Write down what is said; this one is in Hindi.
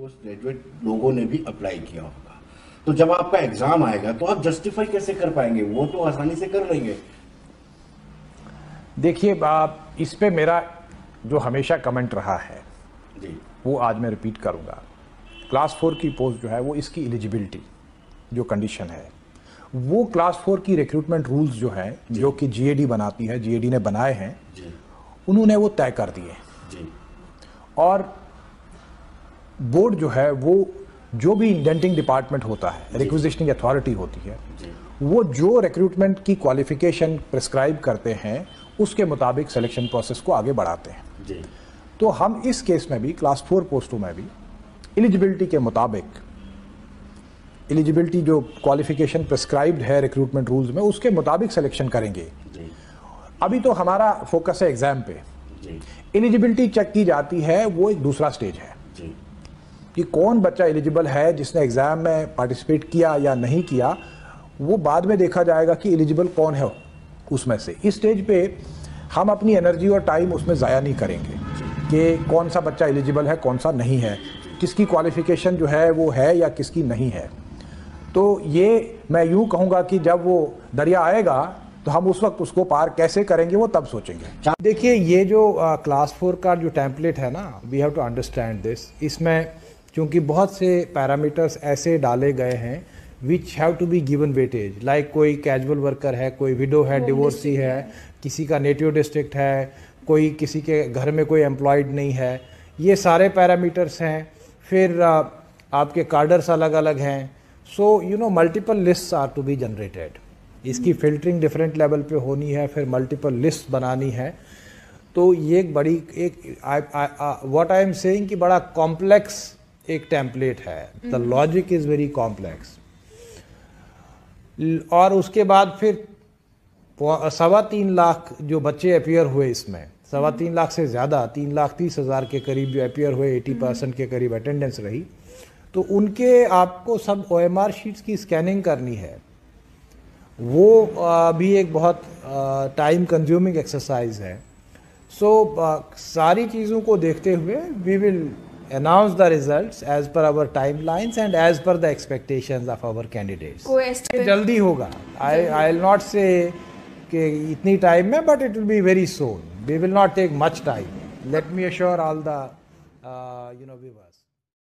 पोस्ट ग्रेजुएट लोगों ने भी अप्लाई किया होगा। तो जब आपका एग्जाम आएगा तो आप जस्टिफाई कैसे कर पाएंगे? वो तो आसानी से कर लेंगे। देखिए, इस पे मेरा जो हमेशा कमेंट रहा है जी, वो आज मैं रिपीट करूंगा। क्लास 4 की पोस्ट जो है वो इसकी एलिजिबिलिटी जो कंडीशन है वो क्लास 4 की रिक्रूटमेंट रूल्स जो है जो कि जीएडी बनाती है, जीएडी ने बनाए हैं, उन्होंने वो तय कर दिए जी। और बोर्ड जो है वो जो भी इंडेंटिंग डिपार्टमेंट होता है, रिक्विजिशनिंग अथॉरिटी होती है, वो जो रिक्रूटमेंट की क्वालिफिकेशन प्रिस्क्राइब करते हैं उसके मुताबिक सिलेक्शन प्रोसेस को आगे बढ़ाते हैं जी। तो हम इस केस में भी क्लास 4 पोस्टों में भी एलिजिबिलिटी के मुताबिक, एलिजिबिलिटी जो क्वालिफिकेशन प्रिस्क्राइब्ड है रिक्रूटमेंट रूल्स में उसके मुताबिक सिलेक्शन करेंगे जी। अभी तो हमारा फोकस है एग्जाम पे। एलिजिबिलिटी चेक की जाती है, वो एक दूसरा स्टेज है जी। कि कौन बच्चा एलिजिबल है, जिसने एग्जाम में पार्टिसिपेट किया या नहीं किया, वो बाद में देखा जाएगा कि एलिजिबल कौन है उसमें से। इस स्टेज पे हम अपनी एनर्जी और टाइम उसमें ज़ाया नहीं करेंगे कि कौन सा बच्चा एलिजिबल है, कौन सा नहीं है, किसकी क्वालिफिकेशन जो है वो है या किसकी नहीं है। तो ये मैं यूँ कहूँगा कि जब वो दरिया आएगा तो हम उस वक्त उसको पार कैसे करेंगे वो तब सोचेंगे। देखिए, ये जो क्लास 4 का जो टेम्पलेट है ना, we have to understand this. इसमें क्योंकि बहुत से पैरामीटर्स ऐसे डाले गए हैं which have to be given weightage, like कोई कैजुअल वर्कर है, कोई विडो है, डिवोर्सी है, किसी का नेटिव डिस्ट्रिक्ट है, कोई किसी के घर में कोई एम्प्लॉयड नहीं है, ये सारे पैरामीटर्स हैं। फिर आपके कार्डर्स अलग अलग हैं। So you know multiple lists are to be generated. इसकी फिल्टरिंग डिफरेंट लेवल पे होनी है, फिर मल्टीपल लिस्ट बनानी है। तो ये एक बड़ी व्हाट आई एम सेइंग कि बड़ा कॉम्प्लेक्स एक टेम्पलेट है। The logic is very complex. और उसके बाद फिर 3.25 लाख जो बच्चे अपियर हुए इसमें, 3.25 लाख से ज़्यादा, 3,30,000 के करीब जो अपियर हुए, 80% के करीब अटेंडेंस रही। तो उनके आपको सब OMR शीट्स की स्कैनिंग करनी है। वो भी एक बहुत टाइम कंज्यूमिंग एक्सरसाइज है। सो सारी चीज़ों को देखते हुए we will announce the results as per our timelines and as per the expectations of our candidates. जल्दी होगा। I'll not say कि इतनी टाइम में, but it will be very soon. We will not take much time. Let me assure all the viewers.